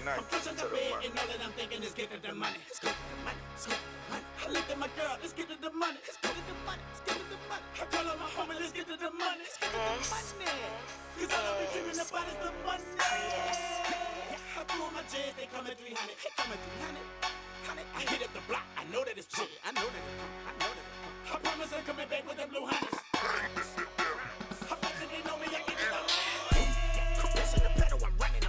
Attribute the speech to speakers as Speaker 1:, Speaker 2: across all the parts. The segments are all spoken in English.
Speaker 1: not
Speaker 2: I'm pushing
Speaker 1: to
Speaker 2: the
Speaker 1: the
Speaker 2: bed
Speaker 1: money.
Speaker 2: and all that I'm thinking is get to the money. Let's get to the money. Let's get to the money. I look at my girl, let's get to the money. Let's get to the money. Let's get to the money. I call up my homie, let's get to the money. Let's get to the money. Cause all I be dreaming about is the money. I threw on my jeans, they come at 300. They come at 300. I hit up the block, I know that it's true. I know that it's true. I know that it's true. I promise I'm coming back with them blue hunters. I bet that they know me, I get to the money. I'm pressing the pedal, I'm running.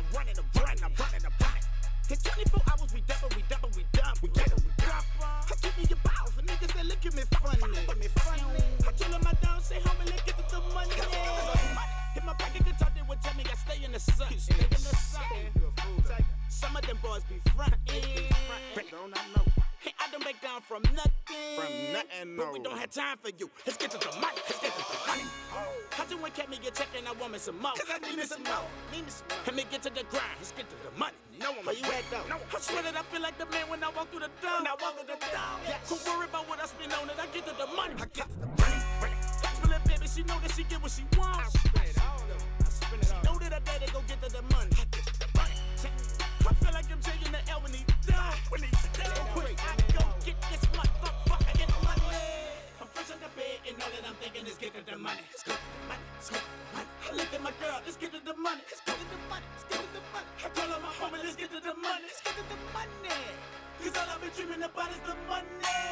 Speaker 2: In 24 hours, we double, we done. We get it, we drop. I keep me your bows, for niggas that look at me funny. I tell them I don't say homie, let's get to the money. Hit my pocket guitar, they would tell me I stay in the sun. Some of them boys be frontin'.
Speaker 1: Don't I know?
Speaker 2: Hey, I don't back down from nothing. But we don't have time for you. Let's get to the money. I just want to me get checking, I want me some more. Cause I need me some more. Let me get to the grind. Let's get to the money. Where you at though? I swear that I feel like the man when I walk through the door. Who worry about what I spend on it? I get to the money. That's my little baby, she know that she get what she wants. She know that her daddy go get to the money. I feel like I'm taking the L when he die. I go get this motherfucker, get the money. I'm fresh on the bed and all that I'm thinking is get to the money. Let's get to the money. I look at my girl, let's get to the money. Let's get to the money. I call up my homie, let's get to the money. Let's get to the money. Cause all I've been dreaming about is the money.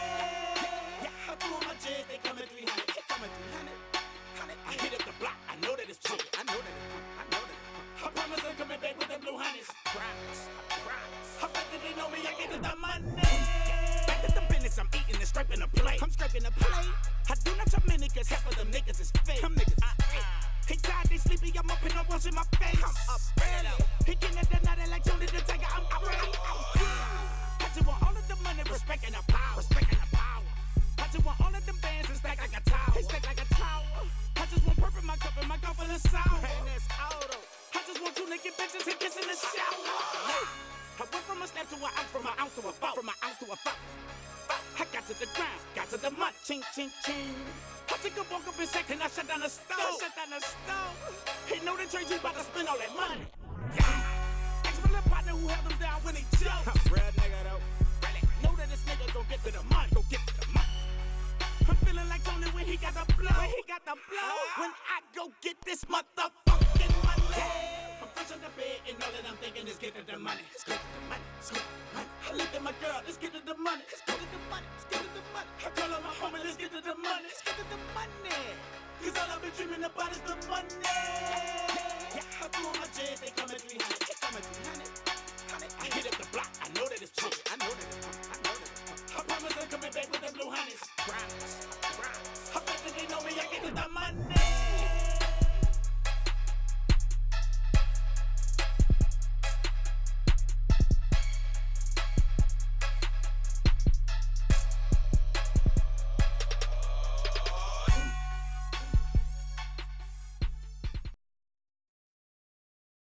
Speaker 2: I threw on my jeans, they come at 300. They come at 300. I hit up the block, I know that it's true. I know that it's true. I promise I'm coming back with them blue hunters. I bet that they know me, I get to the money. Back to the business, I'm eating and scraping the plate. I'm scraping the plate. I do not too many cause half of them niggas is fake. Them niggas He tired, they sleepy, I'm up and I'm washing my face. I'm up early. He getting at the night like Tony the Tiger, I'm out ready. I just want all of the money, respect and the power. I just want all of them bands and stack like a tower. I just want purple in my cup and my cup full of sour. And that's auto. I just want two naked bitches and kiss in the shower. I went from a snap to an ounce, from an ounce to a four. I got to the ground, got to the money. Ching, ching, ching. I took a walk up in second, I shut down the stove. He know the trade, you about to spend all that money. Ex my little partner who held him down when he jokes. Real nigga though. Know that this nigga gon' get to the money. I'm feeling like Tony when he got the blow. When I go get this motherfucking money. I'm fresh on the bed and all that I'm thinking is get to the money. Let's get to the money. I look at my girl, let's get to the money. I call up my homie, let's get to the money. Cause all I've been dreaming about is the money.